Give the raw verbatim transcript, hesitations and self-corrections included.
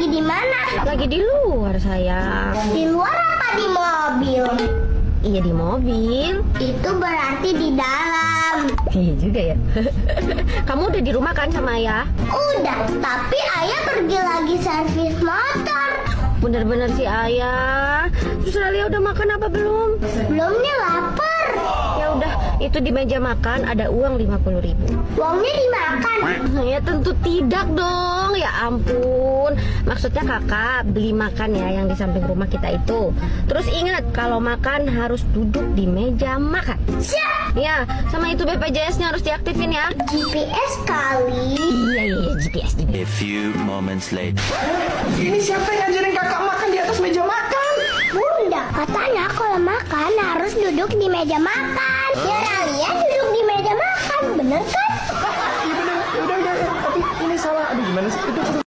lagi di mana? Lagi di luar, sayang. Di luar apa di mobil? Iya, di mobil. Itu berarti di dalam. Iya juga ya. Kamu udah di rumah kan sama ayah? Udah, tapi ayah pergi lagi servis motor. Bener-bener sih ayah. Terus Alia udah makan apa belum? Belum nih, lapar. Ya udah, itu di meja makan ada uang lima puluh ribu. Uangnya dimakan. Ya tentu tidak dong. Ya ampun. Maksudnya kakak beli makan ya yang di samping rumah kita itu. Terus ingat kalau makan harus duduk di meja makan. Siap. Ya, sama itu B P J S-nya harus diaktifin ya. G P S kali. Iya iya G P S. A few moments later. Ini siapa yang ngajarin kakak makan di atas meja makan? Bunda, katanya kalau makan harus duduk di meja makan. Biar Alia duduk di meja makan, bener kan? Iya bener, udah udah, tapi ini salah. Aduh gimana sih? Itu